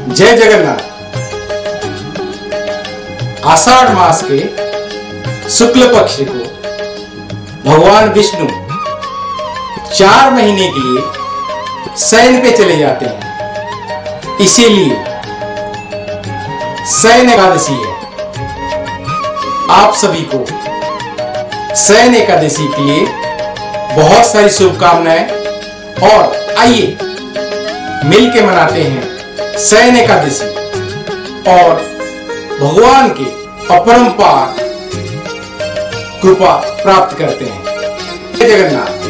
जय जगन्नाथ। आषाढ़ मास के शुक्ल पक्ष को भगवान विष्णु 4 महीने के लिए शयन पे चले जाते हैं, इसीलिए शयन एकादशी है। आप सभी को शयन एकादशी के लिए बहुत सारी शुभकामनाएं, और आइए मिलके मनाते हैं शयन एकादशी और भगवान के अपरंपार कृपा प्राप्त करते हैं। जय जगन्नाथ।